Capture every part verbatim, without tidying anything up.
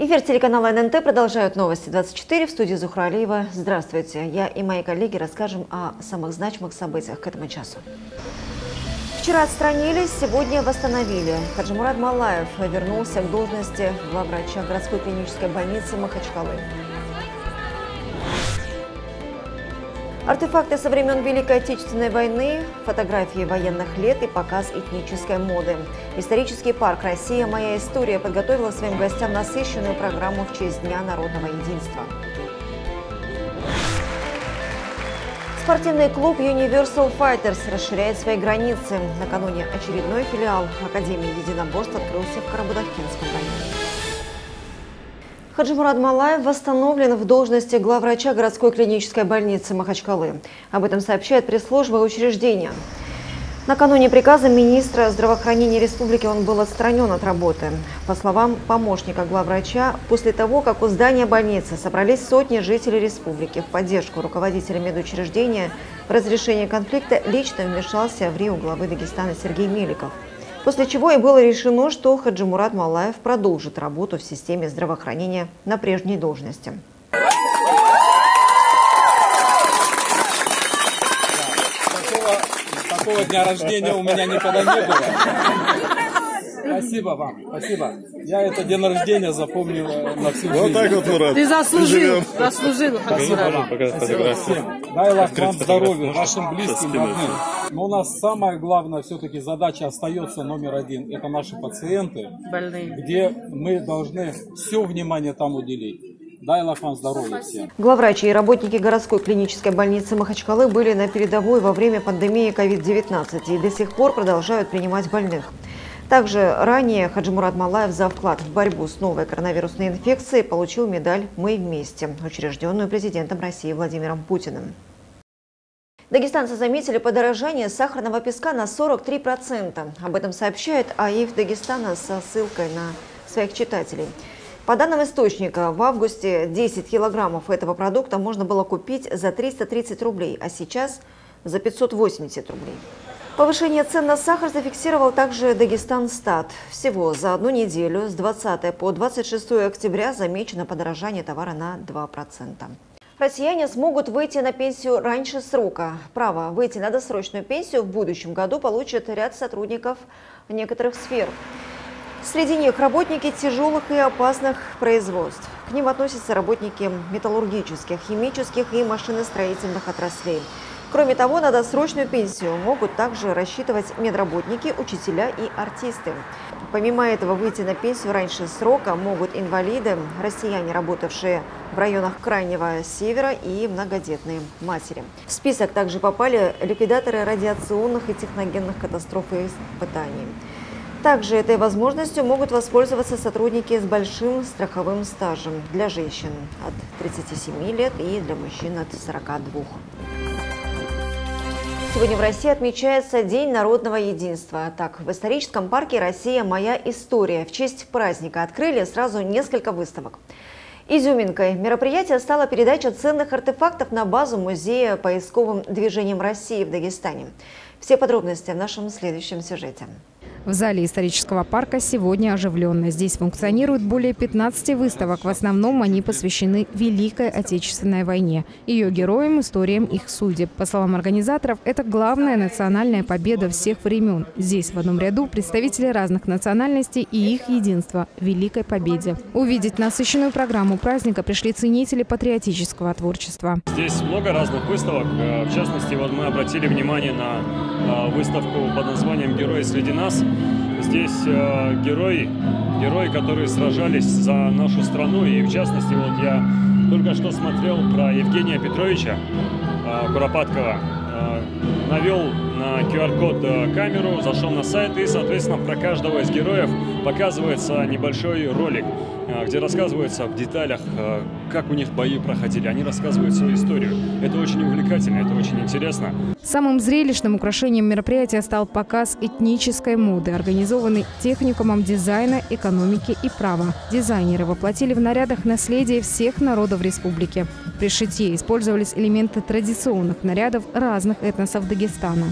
Эфир телеканала эн эн тэ продолжают новости двадцать четыре. В студии Зухра Алиева. Здравствуйте. Я и мои коллеги расскажем о самых значимых событиях к этому часу. Вчера отстранились, сегодня восстановили. Хаджимурад Малаев вернулся к должности главврача городской клинической больницы Махачкалы. Артефакты со времен Великой Отечественной войны, фотографии военных лет и показ этнической моды. Исторический парк «Россия. Моя история» подготовила своим гостям насыщенную программу в честь Дня народного единства. Спортивный клуб Universal Fighters расширяет свои границы. Накануне очередной филиал Академии единоборств открылся в Карабудакинском районе. Хаджимурад Малаев восстановлен в должности главврача городской клинической больницы Махачкалы. Об этом сообщает пресс-служба учреждения. Накануне приказом министра здравоохранения республики он был отстранен от работы. По словам помощника главврача, после того, как у здания больницы собрались сотни жителей республики в поддержку руководителя медучреждения в разрешении конфликта, лично вмешался в РИО главы Дагестана Сергей Меликов. После чего и было решено, что Хаджимурад Малаев продолжит работу в системе здравоохранения на прежней должности. Такого, такого дня рождения у меня никогда не было. Спасибо вам, спасибо. Я это день рождения запомнил на всю жизнь. Вот так вот, Мурат. Ты заслужил, заслужил. Спасибо, спасибо всем. Дай Аллах вам здоровья, вашим близким, родным. Но у нас самое главное, все-таки задача остается номер один. Это наши пациенты, Больные. Где мы должны все внимание там уделить. Дай Аллах вам здоровья всем. Главврачи и работники городской клинической больницы Махачкалы были на передовой во время пандемии ковид девятнадцать и до сих пор продолжают принимать больных. Также ранее Хаджимурад Малаев за вклад в борьбу с новой коронавирусной инфекцией получил медаль «Мы вместе», учрежденную президентом России Владимиром Путиным. Дагестанцы заметили подорожание сахарного песка на сорок три процента. Об этом сообщает АИФ Дагестана со ссылкой на своих читателей. По данным источника, в августе десять килограммов этого продукта можно было купить за триста тридцать рублей, а сейчас за пятьсот восемьдесят рублей. Повышение цен на сахар зафиксировал также Дагестанстат. Всего за одну неделю с двадцатого по двадцать шестое октября замечено подорожание товара на два процента. Россияне смогут выйти на пенсию раньше срока. Право выйти на досрочную пенсию в будущем году получат ряд сотрудников некоторых сфер. Среди них работники тяжелых и опасных производств. К ним относятся работники металлургических, химических и машиностроительных отраслей. Кроме того, на досрочную пенсию могут также рассчитывать медработники, учителя и артисты. Помимо этого, выйти на пенсию раньше срока могут инвалиды, россияне, работавшие в районах Крайнего Севера, и многодетные матери. В список также попали ликвидаторы радиационных и техногенных катастроф и испытаний. Также этой возможностью могут воспользоваться сотрудники с большим страховым стажем для женщин от тридцати семи лет и для мужчин от сорока двух. Сегодня в России отмечается День народного единства. Так, в историческом парке «Россия. Моя история» в честь праздника открыли сразу несколько выставок. Изюминкой мероприятия стала передача ценных артефактов на базу музея поисковым движением России в Дагестане. Все подробности в нашем следующем сюжете. В зале исторического парка сегодня оживленно. Здесь функционирует более пятнадцати выставок. В основном они посвящены Великой Отечественной войне, ее героям, историям их судеб. По словам организаторов, это главная национальная победа всех времен. Здесь в одном ряду представители разных национальностей и их единство в Великой Победе. Увидеть насыщенную программу праздника пришли ценители патриотического творчества. Здесь много разных выставок. В частности, вот мы обратили внимание на выставку под названием «Герои среди нас». Здесь э, герои, герои, которые сражались за нашу страну. И в частности, вот я только что смотрел про Евгения Петровича э, Куропаткова. Э, навел на ку ар код э, камеру, зашел на сайт, и, соответственно, про каждого из героев показывается небольшой ролик, э, где рассказывается в деталях, э, как у них бои проходили. Они рассказывают свою историю. Это очень увлекательно, это очень интересно. Самым зрелищным украшением мероприятия стал показ этнической моды, организованный техникумом дизайна, экономики и права. Дизайнеры воплотили в нарядах наследие всех народов республики. При шитье использовались элементы традиционных нарядов разных этносов Дагестана.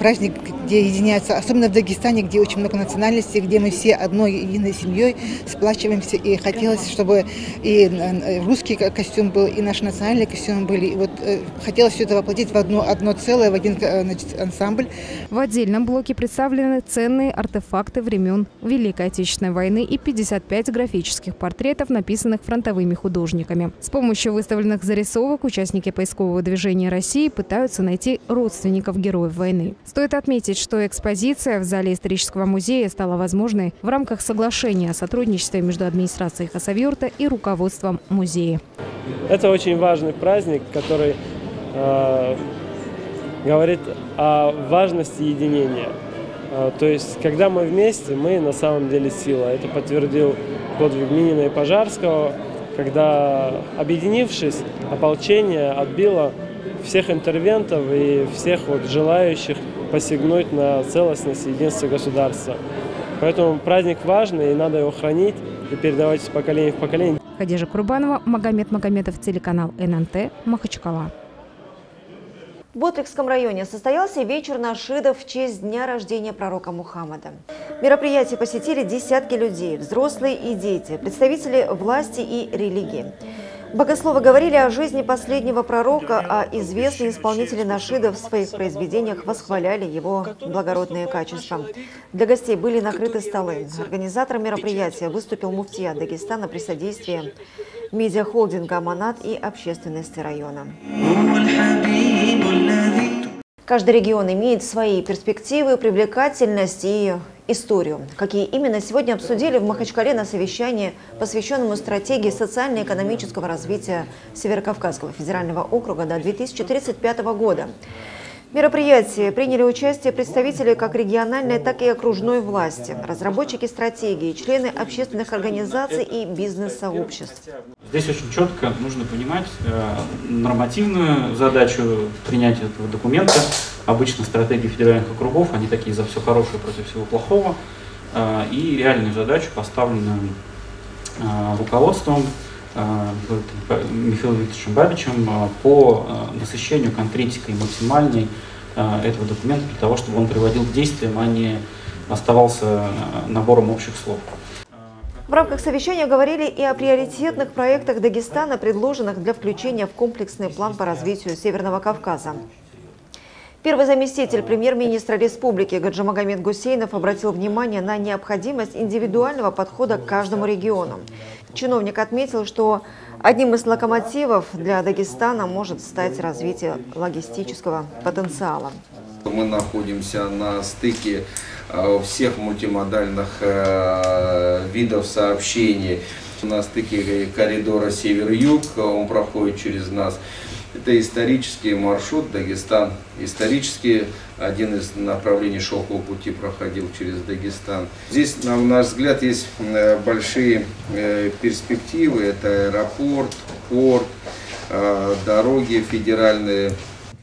праздник, где единяются, особенно в Дагестане, где очень много национальностей, где мы все одной единой семьей сплачиваемся. И хотелось, чтобы и русский костюм был, и наш национальный костюм были. И вот хотелось все это воплотить в одно, одно целое, в один, значит, ансамбль. В отдельном блоке представлены ценные артефакты времен Великой Отечественной войны и пятьдесят пять графических портретов, написанных фронтовыми художниками. С помощью выставленных зарисовок участники поискового движения России пытаются найти родственников героев войны. Стоит отметить, что экспозиция в зале исторического музея стала возможной в рамках соглашения о сотрудничестве между администрацией Хасавюрта и руководством музея. Это очень важный праздник, который э, говорит о важности единения. Э, то есть, когда мы вместе, мы на самом деле сила. Это подтвердил подвиг Минина и Пожарского, когда, объединившись, ополчение отбило всех интервентов и всех вот желающих посягнуть на целостность и единство государства. Поэтому праздник важный, и надо его хранить и передавать из поколения в поколение. Хадижа Курбанова, Магомед Магомедов, телеканал эн эн тэ, Махачкала. В Ботликском районе состоялся вечер нашидов в честь дня рождения пророка Мухаммада. Мероприятие посетили десятки людей, взрослые и дети, представители власти и религии. Богословы говорили о жизни последнего пророка, а известные исполнители нашидов в своих произведениях восхваляли его благородные качества. Для гостей были накрыты столы. Организатором мероприятия выступил муфтия Дагестана при содействии медиахолдинга «Аманат» и общественности района. Каждый регион имеет свои перспективы, привлекательность и историю. Какие именно, сегодня обсудили в Махачкале на совещании, посвященному стратегии социально-экономического развития Северокавказского федерального округа до две тысячи тридцать пятого года. В мероприятии приняли участие представители как региональной, так и окружной власти, разработчики стратегии, члены общественных организаций и бизнес-сообществ. Здесь очень четко нужно понимать э, нормативную задачу принятия этого документа. Обычно стратегии федеральных округов, они такие за все хорошее против всего плохого. Э, и реальную задачу, поставленную э, руководством э, Михаилом Викторовичем Бабичем э, по э, насыщению конкретикой максимальной э, этого документа для того, чтобы он приводил к действиям, а не оставался э, набором общих слов. В рамках совещания говорили и о приоритетных проектах Дагестана, предложенных для включения в комплексный план по развитию Северного Кавказа. Первый заместитель премьер-министра республики Гаджимагомед Гусейнов обратил внимание на необходимость индивидуального подхода к каждому региону. Чиновник отметил, что одним из локомотивов для Дагестана может стать развитие логистического потенциала. Мы находимся на стыке всех мультимодальных э, видов сообщений. На стыке коридора север-юг, он проходит через нас. Это исторический маршрут, Дагестан. Исторически один из направлений шелкового пути проходил через Дагестан. Здесь, на наш взгляд, есть большие э, перспективы. Это аэропорт, порт, э, дороги федеральные.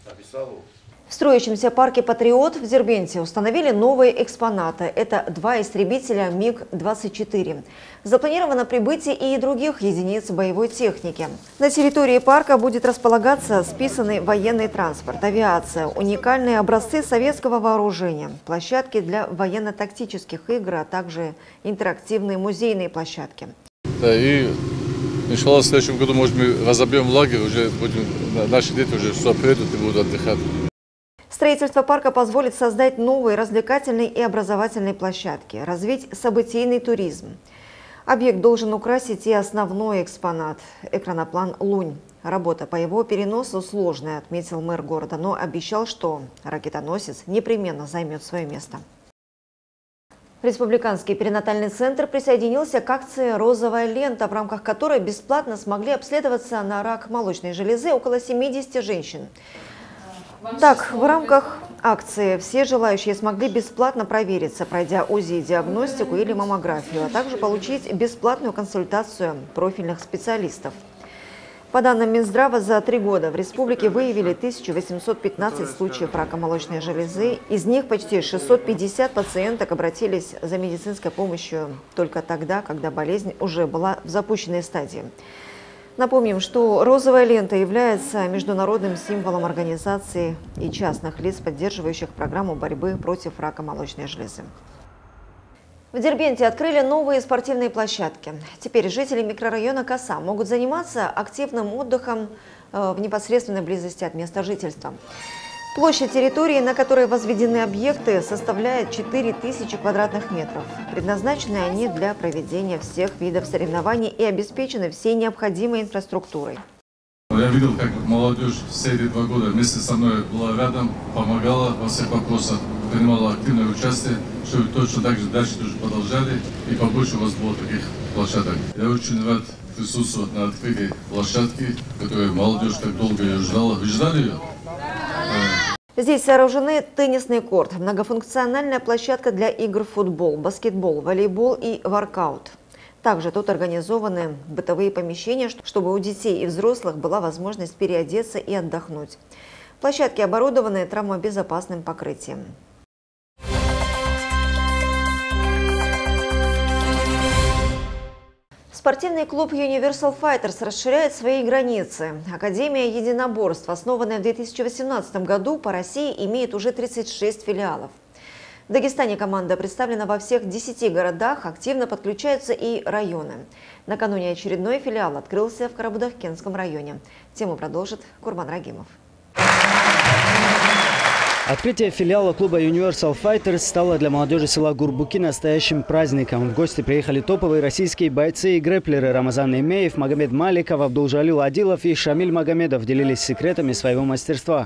В строящемся парке «Патриот» в Дербенте установили новые экспонаты. Это два истребителя МиГ двадцать четыре. Запланировано прибытие и других единиц боевой техники. На территории парка будет располагаться списанный военный транспорт, авиация, уникальные образцы советского вооружения, площадки для военно-тактических игр, а также интерактивные музейные площадки. Да, и, иншаллах, в следующем году, может, мы разобьем лагерь, уже будем, наши дети уже сюда приедут и будут отдыхать. Строительство парка позволит создать новые развлекательные и образовательные площадки, развить событийный туризм. Объект должен украсить и основной экспонат – экраноплан «Лунь». Работа по его переносу сложная, отметил мэр города, но обещал, что ракетоносец непременно займет свое место. Республиканский перинатальный центр присоединился к акции «Розовая лента», в рамках которой бесплатно смогли обследоваться на рак молочной железы около семидесяти женщин. Так, в рамках акции все желающие смогли бесплатно провериться, пройдя УЗИ, диагностику или маммографию, а также получить бесплатную консультацию профильных специалистов. По данным Минздрава, за три года в республике выявили тысячу восемьсот пятнадцать случаев рака молочной железы. Из них почти шестьсот пятьдесят пациенток обратились за медицинской помощью только тогда, когда болезнь уже была в запущенной стадии. Напомним, что розовая лента является международным символом организаций и частных лиц, поддерживающих программу борьбы против рака молочной железы. В Дербенте открыли новые спортивные площадки. Теперь жители микрорайона Коса могут заниматься активным отдыхом в непосредственной близости от места жительства. Площадь территории, на которой возведены объекты, составляет четыре тысячи квадратных метров. Предназначены они для проведения всех видов соревнований и обеспечены всей необходимой инфраструктурой. Я видел, как молодежь все эти два года вместе со мной была рядом, помогала во всех вопросах, принимала активное участие, чтобы точно так же дальше тоже продолжали и побольше у вас было таких площадок. Я очень рад присутствовать на открытии площадки, которую молодежь так долго ее ждала. Вы ждали ее? Здесь сооружены теннисный корт, многофункциональная площадка для игр в футбол, баскетбол, волейбол и воркаут. Также тут организованы бытовые помещения, чтобы у детей и взрослых была возможность переодеться и отдохнуть. Площадки оборудованы травмобезопасным покрытием. Спортивный клуб Universal Fighters расширяет свои границы. Академия единоборств, основанная в две тысячи восемнадцатом году, по России имеет уже тридцать шесть филиалов. В Дагестане команда представлена во всех десяти городах, активно подключаются и районы. Накануне очередной филиал открылся в Карабудаккенском районе. Тему продолжит Курбан Рагимов. Открытие филиала клуба Universal Fighters стало для молодежи села Гурбуки настоящим праздником. В гости приехали топовые российские бойцы и грэпплеры Рамазан Имеев, Магомед Маликов, Абдулжалил Адилов и Шамиль Магомедов делились секретами своего мастерства.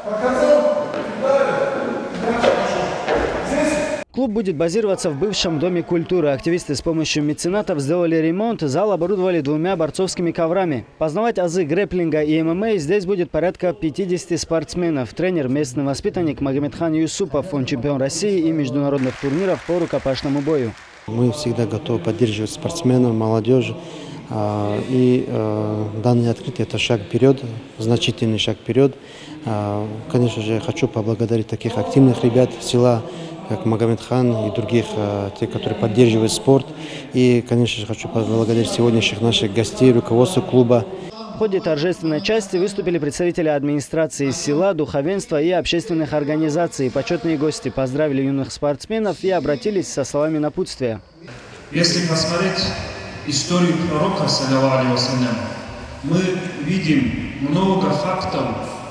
Клуб будет базироваться в бывшем Доме культуры. Активисты с помощью меценатов сделали ремонт, зал оборудовали двумя борцовскими коврами. Познавать азы грэпплинга и эм эм а здесь будет порядка пятидесяти спортсменов. Тренер, местный воспитанник Магомедхан Юсупов, он чемпион России и международных турниров по рукопашному бою. Мы всегда готовы поддерживать спортсменов, молодежь. И данное открытие – это шаг вперед, значительный шаг вперед. Конечно же, хочу поблагодарить таких активных ребят села, как Магомедхан и других, те, которые поддерживают спорт. И, конечно же, хочу поблагодарить сегодняшних наших гостей, руководство клуба. В ходе торжественной части выступили представители администрации села, духовенства и общественных организаций. Почетные гости поздравили юных спортсменов и обратились со словами напутствия. Если посмотреть историю пророка, саллаллаху алейхи вассалям, мы видим много фактов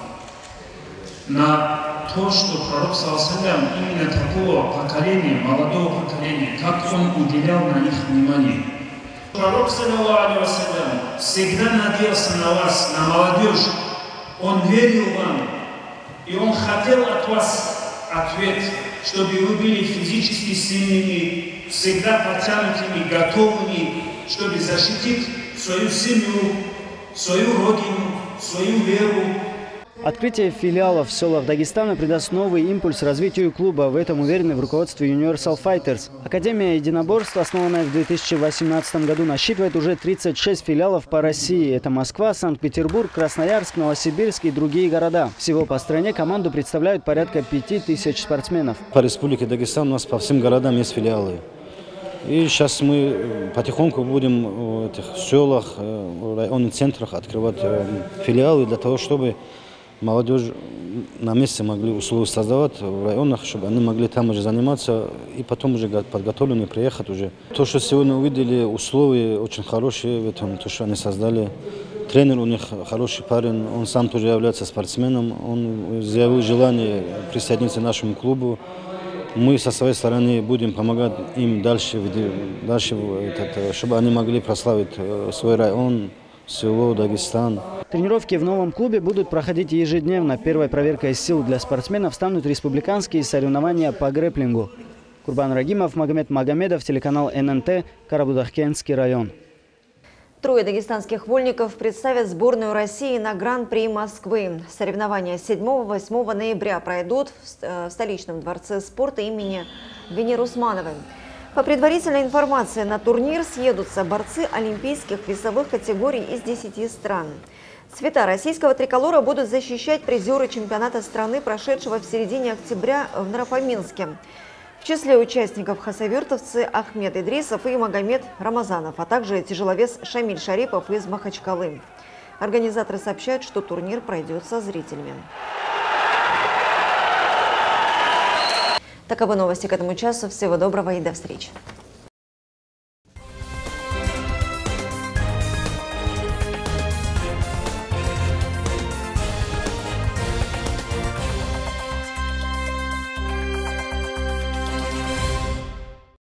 на то, что пророк, саллаллаху алейхи вассалям, именно такого поколения, молодого поколения, как он уделял на них внимание. Пророк, саллаллаху алейхи вассалям, всегда надеялся на вас, на молодежь. Он верил вам, и он хотел от вас ответ, чтобы вы были физически сильными, всегда потянутыми, готовыми, чтобы защитить свою семью, свою родину, свою веру. Открытие филиалов в селах Дагестана придаст новый импульс развитию клуба. В этом уверены в руководстве Universal Fighters. Академия единоборств, основанная в две тысячи восемнадцатом году, насчитывает уже тридцать шесть филиалов по России. Это Москва, Санкт-Петербург, Красноярск, Новосибирск и другие города. Всего по стране команду представляют порядка пяти тысяч спортсменов. По республике Дагестан у нас по всем городам есть филиалы. И сейчас мы потихоньку будем в этих селах, в районных центрах открывать филиалы для того, чтобы молодежь на месте могли условия создавать в районах, чтобы они могли там уже заниматься и потом уже подготовлены приехать уже. То, что сегодня увидели, условия очень хорошие в этом, то, что они создали. Тренер у них хороший парень, он сам тоже является спортсменом, он заявил желание присоединиться к нашему клубу. Мы со своей стороны будем помогать им дальше, дальше чтобы они могли прославить свой район, село, Дагестан. Тренировки в новом клубе будут проходить ежедневно. Первой проверкой сил для спортсменов станут республиканские соревнования по грэпплингу. Курбан Рагимов, Магомед Магомедов, телеканал эн эн тэ, Карабудаккенский район. Трое дагестанских вольников представят сборную России на Гран-при Москвы. Соревнования седьмого-восьмого ноября пройдут в столичном дворце спорта имени Венеры Усмановой. По предварительной информации, на турнир съедутся борцы олимпийских весовых категорий из десяти стран. Цвета российского триколора будут защищать призеры чемпионата страны, прошедшего в середине октября в Нарафаминске. В числе участников хасавюртовцы Ахмед Идрисов и Магомед Рамазанов, а также тяжеловес Шамиль Шарипов из Махачкалы. Организаторы сообщают, что турнир пройдет со зрителями. Таковы новости к этому часу. Всего доброго и до встречи.